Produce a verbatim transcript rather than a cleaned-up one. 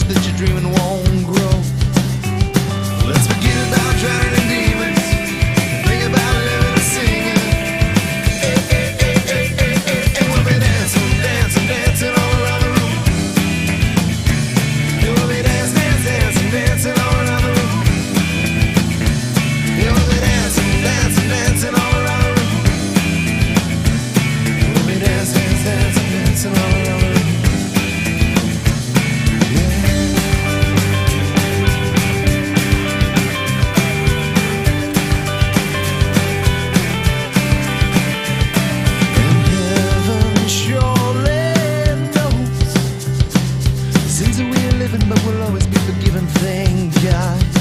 that you're dreaming won't grow. Let's forget about drowning in demons. Think about living and singing. Eh, eh, eh, eh, eh, eh, and we'll be dancing, dancing, dancing all around the room. And we'll be dancing, dancing, dancing, dancing all around the room. And we'll be dancing, dancing, dancing all around the room. And we'll be dancing, dancing, dancing all around the room. But we'll always be forgiven, thank God.